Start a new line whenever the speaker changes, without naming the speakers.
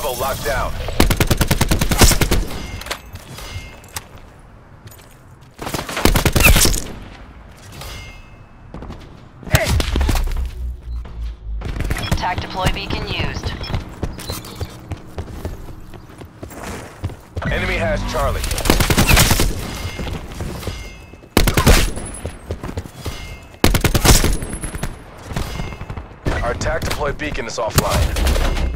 Bravo locked down.
TAC deploy beacon used.
Enemy has Charlie. Our TAC deploy beacon is offline.